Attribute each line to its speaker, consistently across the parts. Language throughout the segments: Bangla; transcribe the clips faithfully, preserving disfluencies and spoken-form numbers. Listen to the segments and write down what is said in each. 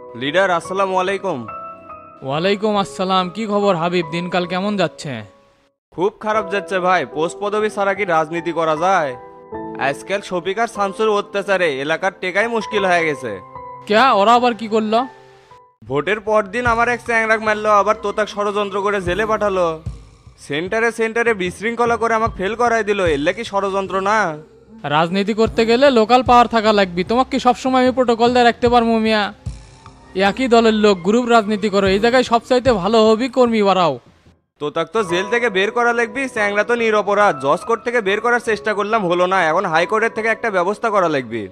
Speaker 1: লিডার আসসালামু আলাইকুম।
Speaker 2: ওয়ালাইকুম আসসালাম। কি খবর হাবিব, দিনকাল কেমন যাচ্ছে?
Speaker 1: খুব খারাপ যাচ্ছে ভাই, পোস্ট পদবি ছাড়া কি রাজনীতি করা যায়? আজকাল শফিক আর শামসুর অত্যাচারে এলাকার টেকাই মুশকিল হয়ে গেছে।
Speaker 2: ক্যা, ওরা আবার কি করলো?
Speaker 1: ভোটের পর দিন আমার এক চ্যাংরাক মারলো, আবার তোতাক ষড়যন্ত্র করে জেলে পাঠালো। সেন্টারে সেন্টারে বিশৃঙ্খলা করে আমাকে ফেল করাই দিল। এলে কি ষড়যন্ত্র না?
Speaker 2: রাজনীতি করতে গেলে লোকাল পাওয়ার থাকা লাগবে। তোমাকে কি সবসময় আমি প্রোটোকল দিয়ে রাখতে পারবো মিয়া? একই দলের লোক গ্রুপ রাজনীতি করো, এই জায়গায় সবচাইতে ভালো হবি কর্মী বাড়াও।
Speaker 1: তোতাক তো জেল থেকে বের করা লাগবি, চ্যাংরা তো নিরপরাধ। জজ কোর্ট থেকে বের করার চেষ্টা করলাম, হলো না। এখন হাইকোর্টের থেকে একটা ব্যবস্থা করা লাগবে।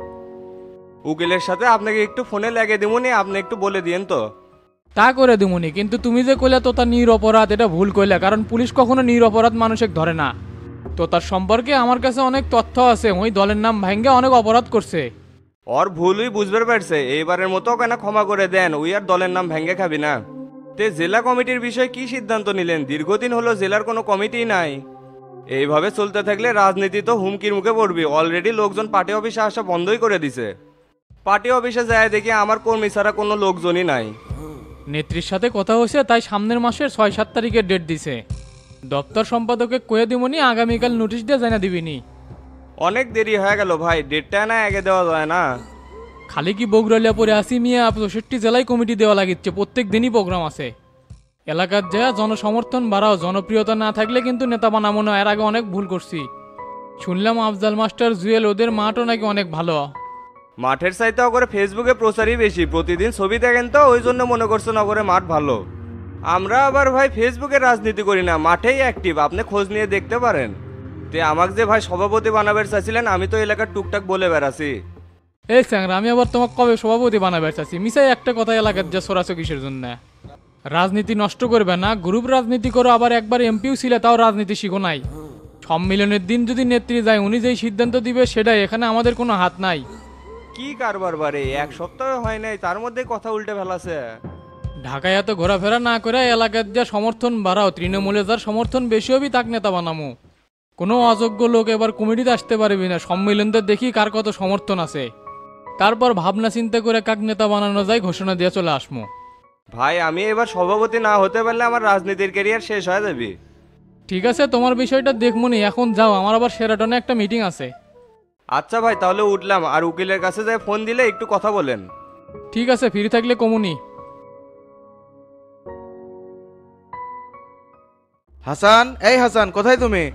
Speaker 1: উকিলের সাথে আপনাকে একটু ফোনে লাগিয়ে দিবনি, আপনি একটু বলে দিয়েন তো।
Speaker 2: তা করে দিমুনি, কিন্তু তুমি যে কইলা তো তার নিরপরাধ, এটা ভুল কইলা। কারণ পুলিশ কখনো নিরপরাধ মানুষকে ধরে না। তো তার সম্পর্কে আমার কাছে অনেক তথ্য আছে। ওই দলের নাম ভাঙ্গে অনেক অপরাধ করছে।
Speaker 1: ওর ভুলই বুঝতে পারছে। এইবারের মতো কেন ক্ষমা করে দেন, ওই আর দলের নাম ভেঙে খাবি না। তে জেলা কমিটির বিষয়ে কি সিদ্ধান্ত নিলেন? দীর্ঘদিন হলো জেলার কোনো কমিটি নাই। এইভাবে চলতে থাকলে রাজনীতি তো হুমকির মুখে পড়বি। অলরেডি লোকজন পার্টি অফিসে আসা বন্ধই করে দিছে। পার্টি অফিসে যায় দেখি আমার কর্মী ছাড়া কোনো লোকজনই নাই।
Speaker 2: নেত্রীর সাথে কথা হয়েছে, তাই সামনের মাসের ছয় সাত তারিখের ডেট দিছে। দপ্তর সম্পাদকে কয়ে দিবনি, আগামীকাল নোটিশ দিয়ে জানা দিবিনি।
Speaker 1: অনেক দেরি হয়ে গেল ভাই, ডেটটা না আগে দেওয়া যায় না?
Speaker 2: খালি কি বগুড়ালিয়া পরে আসি মিয়া? চৌষট্টি জেলায় কমিটি দেওয়া লাগিচ্ছে, প্রত্যেক দিনই প্রোগ্রাম আছে। এলাকার যা জনসমর্থন বাড়াও। জনপ্রিয়তা না থাকলে কিন্তু নেতা বানাবো না। এর আগে অনেক ভুল করছি। শুনলাম আফজাল মাস্টার জুয়েল ওদের মাঠও নাকি অনেক ভালো।
Speaker 1: মাঠের চাইতেও করে ফেসবুকে প্রচারই বেশি। প্রতিদিন ছবি দেখেন তো, ওই জন্য মনে করছে নগরে মাঠ ভালো। আমরা আবার ভাই ফেসবুকে রাজনীতি করি না, মাঠেই অ্যাক্টিভ। আপনি খোঁজ নিয়ে দেখতে পারেন। তে আমাকে যে ভাই সভাপতি বানাবে চাইছিলেন, আমি তো এলাকার টুকটাক বলে বেড়াছি।
Speaker 2: এই স্যাংরা, আমি আবার তোমাকে কবে সভাপতি বানাবে চাচ্ছি? মিসাই একটা কথা এলাকার যা সরাসো কিসের জন্য? রাজনীতি নষ্ট করবে না, গ্রুপ রাজনীতি করো। আবার একবার এমপিও ছিলে, তাও রাজনীতি শিখো নাই। সম্মিলনের দিন যদি নেত্রী যায়, উনি যেই সিদ্ধান্ত দিবে সেটাই, এখানে আমাদের কোনো হাত নাই।
Speaker 1: কি কারবার বারে, এক সপ্তাহ হয় নাই তার মধ্যে কথা উল্টে ফেলাছে।
Speaker 2: ঢাকায় এত ঘোরাফেরা না করে এলাকার যা সমর্থন বাড়াও। তৃণমূলে যার সমর্থন বেশি হবি তাক নেতা বানামো। কোনো অযোগ্য লোক এবার কমিটিতে আসতে পারবি না। সম্মিলনদের দেখি কার কত সমর্থন আছে, তারপর ভাবনা চিন্তা করে কাক নেতা বানানো যায় ঘোষণা দিয়ে চলে আসমো।
Speaker 1: ভাই আমি এবার সভাপতি না হতে পারলে আমার রাজনীতির ক্যারিয়ার শেষ হয়ে যাবে।
Speaker 2: ঠিক আছে, তোমার বিষয়টা দেখমনি। এখন যাও, আমার আবার সেরাটনে একটা মিটিং আছে।
Speaker 1: আচ্ছা ভাই, তাহলে উঠলাম। আর উকিলের কাছে যাই ফোন দিলে একটু কথা বলেন।
Speaker 2: ঠিক আছে, ফ্রি থাকলে কমুনি।
Speaker 3: হাসান, এই হাসান, কোথায় তুমি?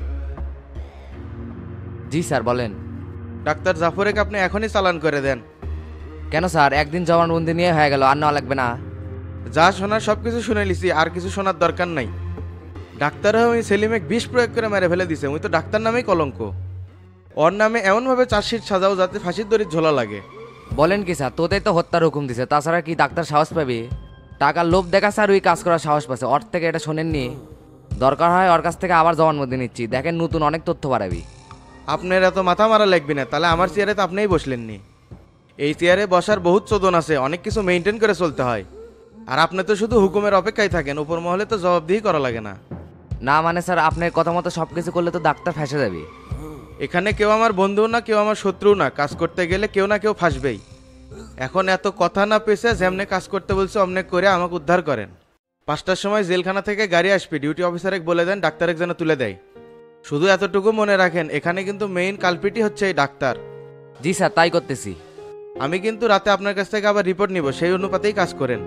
Speaker 4: জি স্যার বলেন।
Speaker 3: ডাক্তার জাফরেকে আপনি এখনই চালান করে দেন।
Speaker 4: কেন স্যার, একদিন জবানবন্দি নিয়ে হয়ে গেল, আর নেওয়া লাগবে না?
Speaker 3: যা শোনার সব কিছু শুনে লিছি, আর কিছু শোনার দরকার নাই। ডাক্তার হয়ে ওই সেলিমেক বিষ প্রয়োগ করে মেরে ফেলে দিছে। ওই তো ডাক্তার নামেই কলঙ্ক। ওর নামে এমনভাবে চার্জশিট সাজাও যাতে ফাঁসির দড়ির ঝোলা লাগে।
Speaker 4: বলেন কি স্যার? তোতেই তো হত্যার হুকুম দিছে, তাছাড়া কি ডাক্তার সাহস পাবি? টাকার লোভ দেখা স্যার ওই কাজ করার সাহস পাচ্ছে। ওর থেকে এটা শোনেননি? দরকার হয় ওর কাছ থেকে আবার জবানবন্দি নিচ্ছি, দেখেন নতুন অনেক তথ্য বাড়াবি।
Speaker 3: আপনার এত মাথা মারা লাগবে না। তাহলে আমার চেয়ারে তো আপনিই বসলেননি। এই চেয়ারে বসার বহুত চোদন আছে, অনেক কিছু মেনটেন করে চলতে হয়। আর আপনি তো শুধু হুকুমের অপেক্ষায় থাকেন, উপর মহলে তো জবাবদিহি করা লাগে না।
Speaker 4: না মানে স্যার, আপনার কথা মতো সব কিছু করলে তো ডাক্তার ফেঁসে যাবে।
Speaker 3: এখানে কেউ আমার বন্ধু না, কেউ আমার শত্রু না। কাজ করতে গেলে কেউ না কেউ ফাঁসবেই। এখন এত কথা না পেছে, যেমনে কাজ করতে বলছে অমনে করে আমাকে উদ্ধার করেন। পাঁচটার সময় জেলখানা থেকে গাড়ি আসবে, ডিউটি অফিসারে বলে দেন ডাক্তারের যেন তুলে দেয়। শুধু এতটুকু মনে রাখেন, এখানে কিন্তু মেইন কালপিটি হচ্ছে এই ডাক্তার।
Speaker 4: জি স্যার, তাই করতেছি।
Speaker 3: আমি কিন্তু রাতে আপনার কাছ থেকে আবার রিপোর্ট নিব, সেই অনুপাতেই কাজ করেন।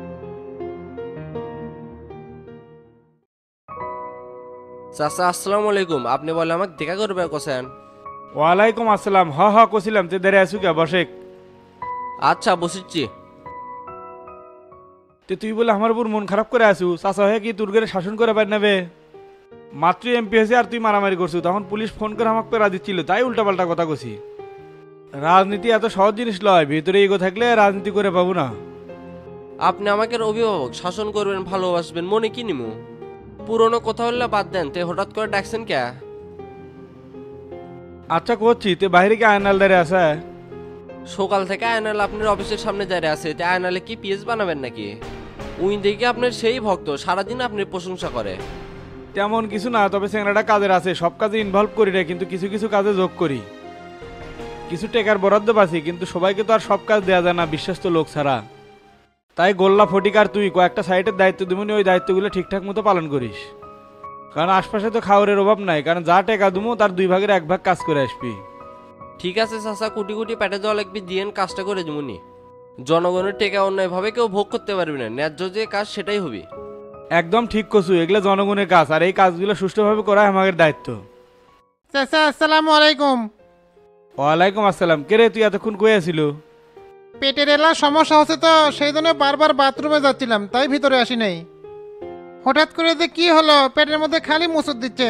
Speaker 5: চাচা আসসালামু আলাইকুম। আপনি বলে আমাকে দেখা করবে কোসেন?
Speaker 6: ওয়ালাইকুম আসসালাম। হ হ কছিলাম, তে দেরে আসু কে বসে।
Speaker 5: আচ্ছা বসিচ্ছি।
Speaker 6: তে তুই বলে আমার উপর মন খারাপ করে আসু? চাচা হয়ে কি তোর ঘরে শাসন করে পার নেবে? মাত্র এমপি হয়েছে আর তুই মারামারি করছু। তখন পুলিশ ফোন করে আমাকে পেরা দিচ্ছিল, তাই উল্টাপাল্টা কথা কছি। রাজনীতি এত সহজ জিনিস লয়, ভিতরে এগো থাকলে রাজনীতি করে পাবো না।
Speaker 5: আপনি আমাকে অভিভাবক, শাসন করবেন, ভালোবাসবেন, মনে কি নিমু? পুরনো কথা হলে বাদ দেন, তে হঠাৎ করে ডাকছেন কে?
Speaker 6: আচ্ছা করছি, তে বাইরে কি আয়নাল দাঁড়ে আছে?
Speaker 5: সকাল থেকে আয়নাল আপনার অফিসের সামনে দাঁড়িয়ে আছে। তে আয়নালে কি পিএস বানাবেন নাকি? উই দেখে আপনার সেই ভক্ত, সারাদিন আপনি প্রশংসা করে।
Speaker 6: তেমন কিছু না, তবে চ্যাংরাটা কাজের আছে। সব কাজে ইনভলভ করি রে, কিন্তু কিছু কিছু কাজে যোগ করি। কিছু টেকার বরাদ্দ পাচ্ছি, কিন্তু সবাইকে তো আর সব কাজ দেওয়া যায় না বিশ্বস্ত লোক ছাড়া। তাই গোল্লা ফটিকার তুই কয়েকটা সাইটের দায়িত্ব দিবনি, ওই দায়িত্বগুলো ঠিকঠাক মতো পালন করিস। কারণ আশপাশে তো খাবারের অভাব নাই, কারণ যা টেকা দুমো তার দুই ভাগের এক ভাগ কাজ করে আসবি।
Speaker 5: ঠিক আছে চাচা, কোটি কোটি পেটে দেওয়া লাগবে, দিয়েন কাজটা করে দিমুনি। জনগণের টেকা অন্যায়ভাবে কেউ ভোগ করতে পারবে না, ন্যায্য যে কাজ সেটাই হবে।
Speaker 6: একদম ঠিক কছু, এগুলো জনগণের কাজ, আর এই কাজগুলো সুষ্ঠুভাবে করা আমাদের দায়িত্ব।
Speaker 7: চাচা আসসালামু আলাইকুম।
Speaker 6: ওয়ালাইকুম আসসালাম। কে রে, তুই এতক্ষণ কই আসিল?
Speaker 7: পেটের এলা সমস্যা হচ্ছে তো সেই জন্য বারবার বাথরুমে যাচ্ছিলাম, তাই ভিতরে আসি নাই। হঠাৎ করে যে কি হলো, পেটের মধ্যে খালি মুসুদ দিচ্ছে।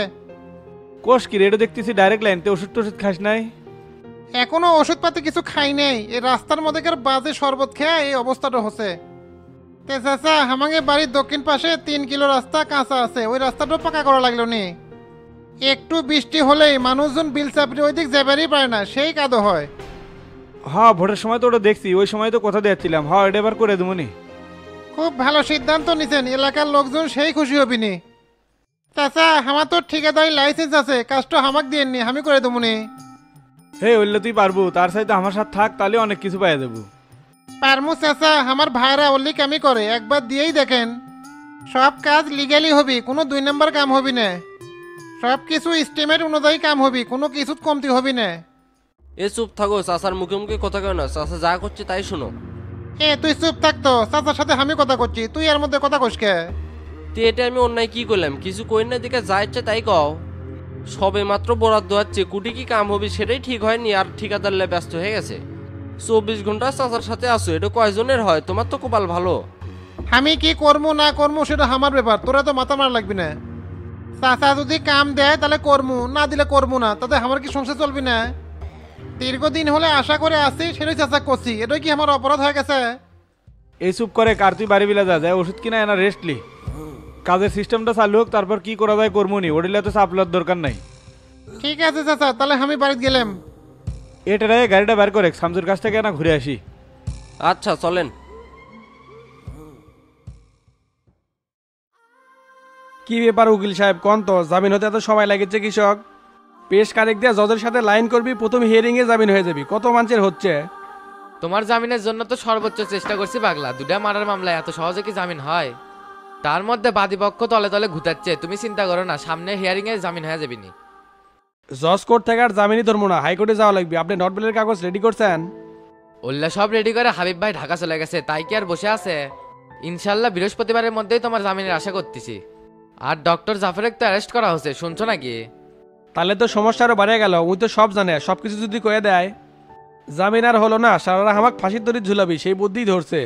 Speaker 6: কোষ কি রেডো দেখতেছি ডাইরেক্ট লাইন, তে ওষুধ টষুধ খাস নাই?
Speaker 7: এখনো ওষুধপাতি কিছু খাই নাই, এই রাস্তার মধ্যে বাজে শরবত খেয়ে এই অবস্থাটা হচ্ছে। তে চাচা আমাকে বাড়ির দক্ষিণ পাশে তিন কিলো রাস্তা কাঁচা আছে, ওই রাস্তাটাও পাকা করা লাগলো নি। একটু বৃষ্টি হলেই মানুষজন বিল চাপড়ে ওই দিক যাবারই পারে না, সেই কাদো হয়।
Speaker 6: হ্যাঁ, ভোটের সময় তো ওটা দেখছি, ওই সময় তো কথা দিয়েছিলাম। হ্যাঁ, এটা এবার করে দেবনি।
Speaker 7: খুব ভালো সিদ্ধান্ত নিছেন, এলাকার লোকজন সেই খুশি হবিনি। চাচা আমার তো ঠিকাদারি লাইসেন্স আছে, কাজটা আমাকে দিয়েননি, আমি করে দেবনি।
Speaker 6: হে বললে তুই পারবো, তার সাথে আমার সাথে থাক, তাহলে অনেক কিছু পাই দেবো।
Speaker 7: পারমু চাচা, আমার ভাইরা অল্লি কামি করে, একবার দিয়েই দেখেন। সব কাজ লিগালি হবি, কোনো দুই নম্বর কাম হবি না। সব কিছু স্টিমের অনুযায়ী কাম হবি, কোনো কিছু কমতি হবি না।
Speaker 5: এ চুপ থাকো, চাচার মুখে মুখে কথা কেন না, চাচা যা করছে তাই শোনো।
Speaker 7: এ তুই চুপ থাকতো, চাচার সাথে আমি কথা করছি, তুই এর মধ্যে কথা কসকে।
Speaker 5: তো এটা আমি অন্যায় কি করলাম? কিছু কই না, দিকে যা ইচ্ছে তাই কও। সবে মাত্র বরাদ্দ হচ্ছে, কুটি কি কাম হবে সেটাই ঠিক হয়নি, আর ঠিকাদার লে ব্যস্ত হয়ে গেছে। চব্বিশ ঘন্টা চাচার সাথে আসো, এটা কয়জনের হয়? তোমার তো কপাল ভালো।
Speaker 7: আমি কি করবো না করবো সেটা আমার ব্যাপার, তোরা তো মাথা মারা লাগবি না। চাচা যদি কাম দেয় তাহলে করবো, না দিলে করবো না, তাতে আমার কি সংসার চলবি না? দীর্ঘদিন হলে আশা করে আসি, সেটাই চাচা করছি, এটাই কি আমার অপরাধ হয়ে গেছে?
Speaker 6: এই চুপ করে কার, তুই বাড়ি বিলা যা, যায় ওষুধ কিনা এনা রেস্টলি। কাজের সিস্টেমটা চালু হোক, তারপর কি করা যায় করবো নি, ওডিলে তো চাপলার দরকার নাই।
Speaker 7: ঠিক আছে চাচা, তাহলে আমি বাড়িতে গেলাম।
Speaker 6: এটা গাড়িটা বের করে শামসুর কাছ থেকে না ঘুরে আসি।
Speaker 5: আচ্ছা চলেন।
Speaker 8: কি ব্যাপার উকিল সাহেব, কোন তো জামিন হতে এত সময় লাগেছে কৃষক? পেশ কারেক দিয়ে জজের সাথে লাইন করবি, প্রথম হিয়ারিং এ জামিন হয়ে যাবি, কত মানুষের হচ্ছে।
Speaker 4: তোমার জামিনের জন্য তো সর্বোচ্চ চেষ্টা করছি পাগলা, দুটা মারার মামলায় এত সহজে কি জামিন হয়? তার মধ্যে বাদীপক্ষ তলে তলে ঘুতাচ্ছে, তুমি চিন্তা করো না, সামনে হিয়ারিং এ জামিন হয়ে যাবিনি।
Speaker 8: জজ কোর্ট থেকে আর জামিনই ধরবো না, হাইকোর্টে যাওয়া লাগবে। আপনি নট বেলের কাগজ রেডি করছেন?
Speaker 4: ওল্লা সব রেডি করে হাবিব ভাই ঢাকা চলে গেছে, তাই কি আর বসে আছে? ইনশাল্লাহ বৃহস্পতিবারের মধ্যেই তোমার জামিনের আশা করতেছি। আর ডক্টর জাফরেক তো অ্যারেস্ট করা হচ্ছে, শুনছো নাকি?
Speaker 8: তাহলে তো সমস্যা আরো বাড়িয়ে গেল। উনি তো সব জানে, সব কিছু যদি কয়ে দেয় জামিন আর হলো না, সারারা হামাক ফাঁসির দড়ি ঝুলাবি, সেই বুদ্ধিই ধরছে।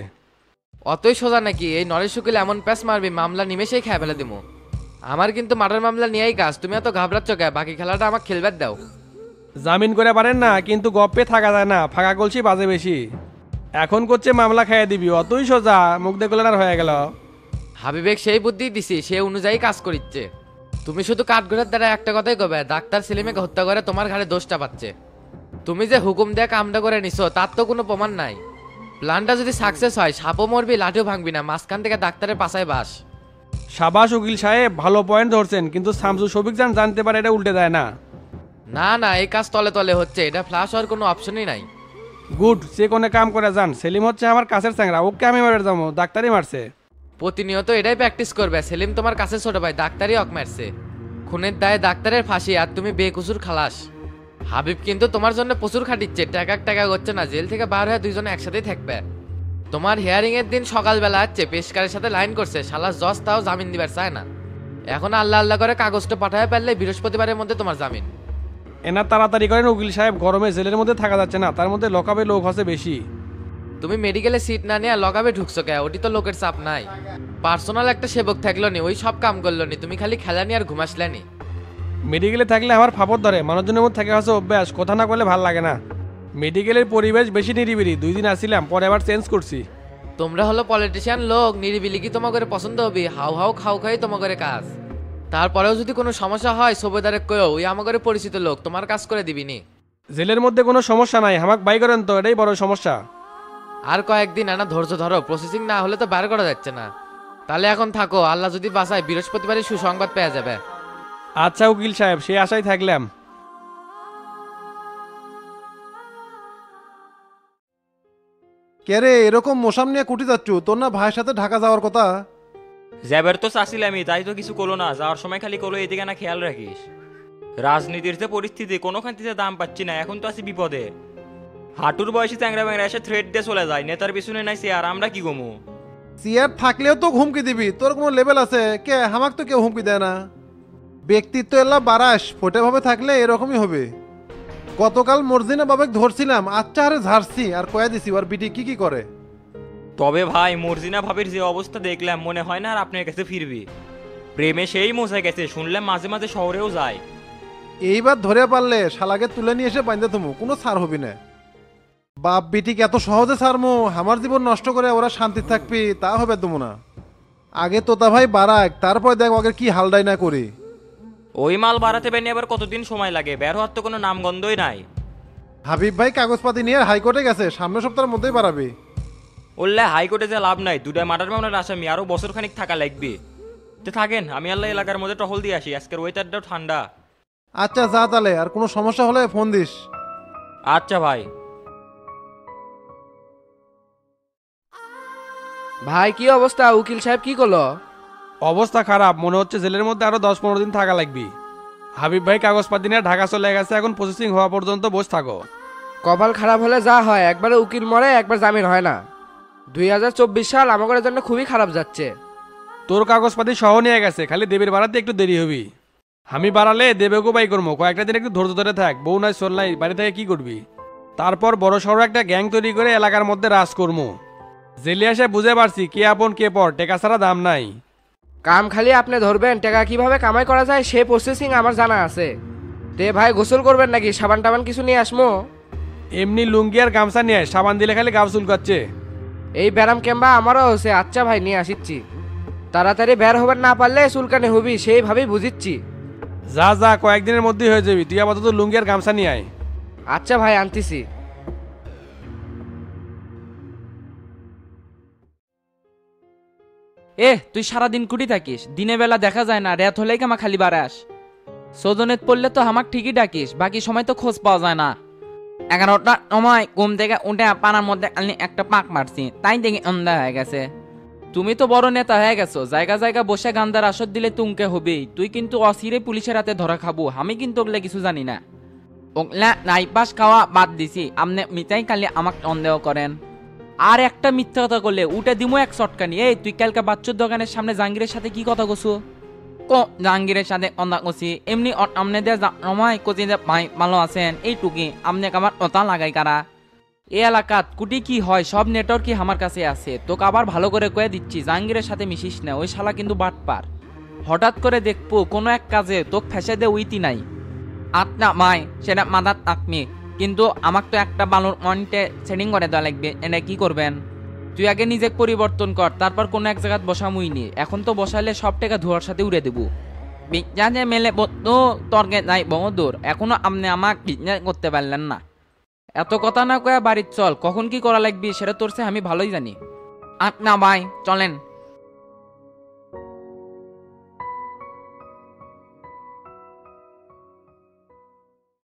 Speaker 4: অতই সোজা নাকি? এই নরেশ শুকিল এমন প্যাস মারবি মামলা নিমেষেই খেয়ে ফেলে দিমু। আমার কিন্তু মার্ডার মামলা নিয়েই কাজ, তুমি এত ঘাবড়াচ্ছ কে? বাকি খেলাটা আমাকে খেলবার দাও।
Speaker 8: জামিন করে পারেন না, কিন্তু গপ্পে থাকা যায় না, ফাঁকা কলসি বাজে বেশি। এখন করছে মামলা খাইয়ে দিবি, অতই সোজা, মুখ দেখলে আর হয়ে গেল।
Speaker 4: হাবিবেক সেই বুদ্ধি দিছি, সে অনুযায়ী কাজ করিচ্ছে। তুমি শুধু কাঠগড়ের দ্বারা একটা কথাই কবে, ডাক্তার সেলিমেকে হত্যা করে তোমার ঘাড়ে দোষটা পাচ্ছে। তুমি যে হুকুম দিয়ে কামটা করে নিছো তার তো কোনো প্রমাণ নাই। প্ল্যানটা যদি সাকসেস হয়, সাপও মরবি লাঠিও ভাঙবি না, মাঝখান থেকে ডাক্তারের পাশায় বাস।
Speaker 8: সাবাস উকিল সাহেব, ভালো পয়েন্ট ধরছেন, কিন্তু শামসু শফিক জান জানতে পারে এটা উল্টে দেয় না।
Speaker 4: না না, এই কাজ তলে তলে হচ্ছে, এটা ফ্লাশ হওয়ার কোনো অপশনই নাই।
Speaker 8: গুড, সে কোনে কাম করে যান। সেলিম হচ্ছে আমার কাছের চ্যাংরা, ওকে আমি মারে যাবো, ডাক্তারই মারছে।
Speaker 4: প্রতিনিয়ত এটাই প্র্যাকটিস করবে। সেলিম তোমার কাছে ছোট ভাই, ডাক্তারই অক মারছে। খুনের দায়ে ডাক্তারের ফাঁসি, আর তুমি বেকুসুর খালাস। হাবিব কিন্তু তোমার জন্য প্রচুর খাটিচ্ছে, টাকা টাকা করছে না, জেল থেকে বার হয়ে দুইজনে একসাথেই থাকবে। তোমার হিয়ারিং এর দিন সকালবেলা আসছে, পেশকারের সাথে লাইন করছে, শালা জজ তাও জামিন দিবার চায় না। এখন আল্লাহ আল্লাহ করে কাগজটা পাঠায় পারলে বৃহস্পতিবারের মধ্যে তোমার জামিন।
Speaker 8: এনার তাড়াতাড়ি করেন উকিল সাহেব, গরমে জেলের মধ্যে থাকা যাচ্ছে না, তার মধ্যে লকাবে লোক হচ্ছে বেশি।
Speaker 4: তুমি মেডিকেলে সিট না নিয়ে লগাবে ঢুকছো কে? ওটি তো লোকের চাপ নাই। পার্সোনাল একটা সেবক থাকলো নি, ওই সব কাম করলো নি, তুমি খালি খেলানি আর ঘুমাসলানি।
Speaker 8: মেডিকেলে থাকলে আমার ফাপড় ধরে, মানুষজনের মধ্যে থাকে হচ্ছে অভ্যাস, কথা না করলে ভাল লাগে না। মেডিকেলের পরিবেশ বেশি নিরিবিলি, দুই দিন আসছিলাম, পরে আবার চেঞ্জ করছি।
Speaker 4: তোমরা হলো পলিটিশিয়ান লোক, নিরিবিলি কি তোমার করে পছন্দ হবে? হাউ হাউ খাও খাই তোমার করে কাজ। তারপরেও যদি কোনো সমস্যা হয় সবেদারে কয়েও, ওই আমার করে পরিচিত লোক, তোমার কাজ করে দিবিনি।
Speaker 8: জেলের মধ্যে কোনো সমস্যা নাই, আমাকে বাই করেন তো, এটাই বড় সমস্যা।
Speaker 4: আর কয়েকদিন আনা ধৈর্য ধরো, প্রসেসিং না হলে তো বার করা যাচ্ছে না। তাহলে এখন থাকো, আল্লাহ যদি বাঁচায় বৃহস্পতিবারে সুসংবাদ পেয়ে যাবে।
Speaker 8: আচ্ছা উকিল সাহেব, সেই আশায় থাকলাম।
Speaker 9: কে রে এরকম মোসাম নিয়ে কুটি যাচ্ছু? তোর না ভাইয়ের সাথে ঢাকা যাওয়ার কথা?
Speaker 10: যাবার তো চাচ্ছিলামই, তাই তো কিছু করলো না। যাওয়ার সময় খালি করলো এদিকে না খেয়াল রাখিস। রাজনীতির যে পরিস্থিতি, কোনো খান্তিতে দাম পাচ্ছি না, এখন তো আছি বিপদে। হাঁটুর বয়সী চ্যাংরা ব্যাংরা এসে থ্রেড দিয়ে চলে যায়, নেতার পিছনে নাই সে, আর আমরা কি গমু?
Speaker 9: সিয়ার থাকলেও তো হুমকি দিবি, তোর কোনো লেভেল আছে? কে হামাক তো কেউ হুমকি দেয় না। ব্যক্তিত্ব এলা বারাস ফোটে ভাবে থাকলে এরকমই হবে। গতকাল মর্জিনা বাবেক ধরছিলাম, আচ্ছা হারে ঝাড়ছি আর কয়া দিছি ওর বিটি কি কি করে।
Speaker 10: তবে ভাই মর্জিনা ভাবির যে অবস্থা দেখলাম, মনে হয় না আর আপনার কাছে ফিরবি। প্রেমে সেই মোছা গেছে, শুনলাম মাঝে মাঝে শহরেও যায়।
Speaker 9: এইবার ধরে পারলে শালাকে তুলে নিয়ে এসে বাইন্দা তুমি কোনো ছাড় হবি না। বাপ বিটিকে এত সহজে ছাড়মু, আমার জীবন নষ্ট করে ওরা শান্তি থাকবি তা হবে তুমি না। আগে তোতা ভাই বারাক, তারপর দেখ ওকে কি হালডাই না করি।
Speaker 10: ওই মাল বাড়াতে বেরিয়ে আবার কতদিন সময় লাগে? বের হওয়ার তো কোনো নামগন্ধই নাই।
Speaker 9: হাবিব ভাই কাগজপাতি নিয়ে হাইকোর্টে গেছে, সামনের সপ্তাহের মধ্যেই বাড়াবি।
Speaker 10: বললে হাইকোর্টে যে লাভ নাই, দুটা মার্ডার মামলার আসামি, আরো বছর খানিক থাকা লাগবে। তো থাকেন, আমি আল্লাহ এলাকার মধ্যে টহল দিয়ে আসি, আজকের ওয়েদারটাও ঠান্ডা।
Speaker 9: আচ্ছা যা তাহলে, আর কোনো সমস্যা হলে ফোন দিস।
Speaker 10: আচ্ছা ভাই।
Speaker 4: ভাই কি অবস্থা? উকিল সাহেব কি করলো?
Speaker 8: অবস্থা খারাপ, মনে হচ্ছে জেলের মধ্যে আরো দশ পনেরো দিন থাকা লাগবে। হাবিব ভাই কাগজপাতি নিয়ে ঢাকা চলে গেছে, এখন প্রসেসিং হওয়া পর্যন্ত বসে থাকো।
Speaker 4: কপাল খারাপ হলে যা হয়, একবারে উকিল মরে একবার জামিন হয় না। দুই হাজার চব্বিশ সাল আমাদের জন্য খুবই খারাপ যাচ্ছে।
Speaker 8: তোর কাগজপাতি সহ নিয়ে গেছে, খালি দেবের বাড়াতে একটু দেরি হবি। আমি বাড়ালে দেবেকেও বাই করবো, কয়েকটা দিন একটু ধৈর্য ধরে থাক। বউ নাই সোল নাই, বাড়ি থেকে কি করবি? তারপর বড় সড়ো একটা গ্যাং তৈরি করে এলাকার মধ্যে রাজ করবো। জেলে এসে বুঝে পারছি কে আপন কে পর, টেকা ছাড়া দাম নাই।
Speaker 4: কাম খালি আপনি ধরবেন, টাকা কিভাবে কামাই করা যায় সে প্রসেসিং আমার জানা আছে। তে ভাই গোসল করবেন নাকি? সাবান টাবান কিছু নিয়ে আসমো?
Speaker 8: এমনি লুঙ্গি আর গামছা নিয়ে, সাবান দিলে খালি গাও চুলকাচ্ছে।
Speaker 4: এই ব্যারাম ক্যাম্বা আমারও হচ্ছে। আচ্ছা ভাই নিয়ে আসিচ্ছি। তাড়াতাড়ি বের হবেন না পারলে চুলকানি হবি, সেইভাবেই বুঝিচ্ছি।
Speaker 8: যা যা, কয়েকদিনের মধ্যেই হয়ে যাবি। তুই আপাতত লুঙ্গি আর গামছা নিয়ে আয়।
Speaker 4: আচ্ছা ভাই আনতেছি।
Speaker 11: এ তুই সারাদিন কুটি থাকিস, দিনে বেলা দেখা যায় না, রাত হলেই কামা খালি বাড়াস। সজনেত পড়লে তো আমাক ঠিকই ডাকিস, বাকি সময় তো খোঁজ পাওয়া যায় না। এগারোটা সময় ঘুম থেকে উঠে পানার মধ্যে আনি একটা পাক মারছি, তাই দেখি অন্ধা হয়ে গেছে। তুমি তো বড় নেতা হয়ে গেছো, জায়গা জায়গা বসে গান্দার আসর দিলে তুমকে হবেই। তুই কিন্তু অসিরে পুলিশের হাতে ধরা খাবো, আমি কিন্তু ওগুলা কিছু জানি না। ওগুলা নাইপাস খাওয়া বাদ দিছি, আপনি মিতাই কালি আমাকে সন্দেহ করেন। আর একটা মিথ্যা কথা করলে উঠে দিমো এক চটকানি। এই তুই কালকে বাচ্চুর দোকানের সামনে জাহাঙ্গীরের সাথে কি কথা কছু? কো জাহাঙ্গীরের সাথে অন্দা কছি এমনি আমনে দিয়ে রমাই কচি যে ভাই ভালো আছেন এইটুকি, আমনে আমার কথা লাগাই কারা? এই এলাকাত কুটি কি হয় সব নেটওয়ার্কই আমার কাছে আছে। তোকে আবার ভালো করে কয়ে দিচ্ছি, জাহাঙ্গীরের সাথে মিশিস না, ওই শালা কিন্তু বাটপার। হঠাৎ করে দেখবো কোনো এক কাজে তোকে ফেসে দে উইতি নাই। আত্মা মাই সেটা মাদাত আত্মি, কিন্তু আমাকে তো একটা বালুর পয়েন্টে সেটিং করে দেওয়া লাগবে। এটা কি করবেন? তুই আগে নিজে পরিবর্তন কর, তারপর কোনো এক জায়গায় বসামুই নি। এখন তো বসালে সব টাকা ধোয়ার সাথে উড়ে দেবো। বিজ্ঞানে মেলে তো তর্কে যাই বহুদূর, এখনো আপনি আমাকে বিজ্ঞান করতে পারলেন না। এত কথা না কয়া বাড়ির চল, কখন কি করা লাগবে সেটা তোরছে আমি ভালোই জানি। আট না ভাই চলেন।